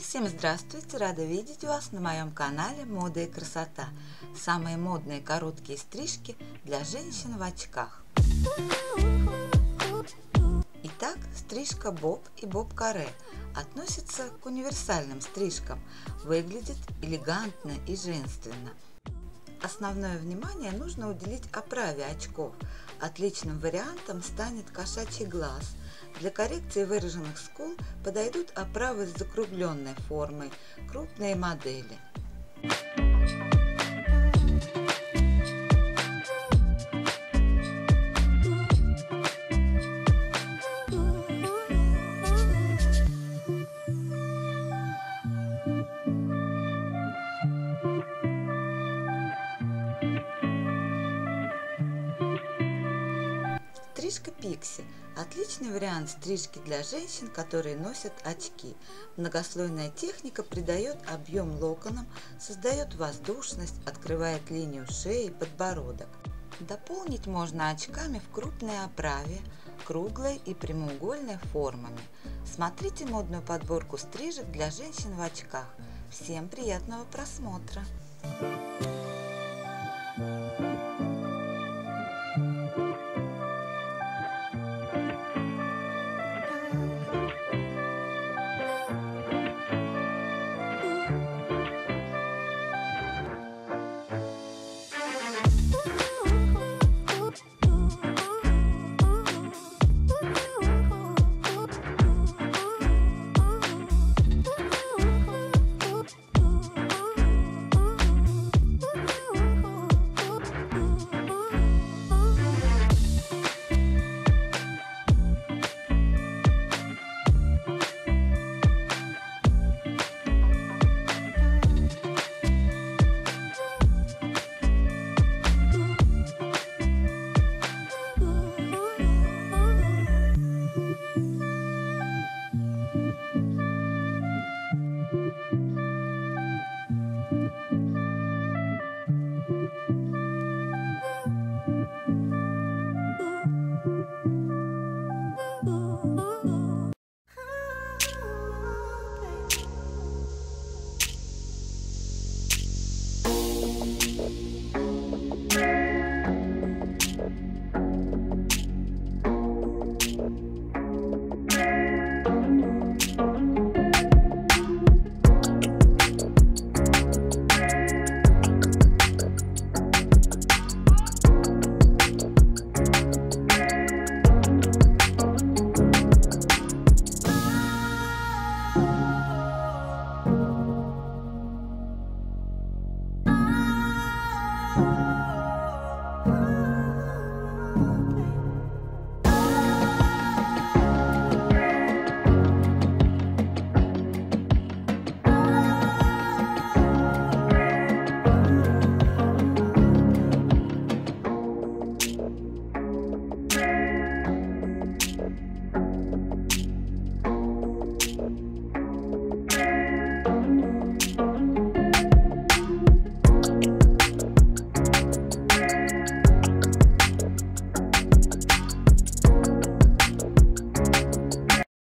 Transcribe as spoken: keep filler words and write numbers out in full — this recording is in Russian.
Всем здравствуйте! Рада видеть вас на моем канале Мода и красота. Самые модные короткие стрижки для женщин в очках. Итак, стрижка боб и боб-каре относится к универсальным стрижкам, выглядит элегантно и женственно. Основное внимание нужно уделить оправе очков. Отличным вариантом станет кошачий глаз. Для коррекции выраженных скул подойдут оправы с закругленной формой, крупные модели. Стрижка пикси – отличный вариант стрижки для женщин, которые носят очки. Многослойная техника придает объем локонам, создает воздушность, открывает линию шеи и подбородок. Дополнить можно очками в крупной оправе, круглой и прямоугольной формами. Смотрите модную подборку стрижек для женщин в очках. Всем приятного просмотра!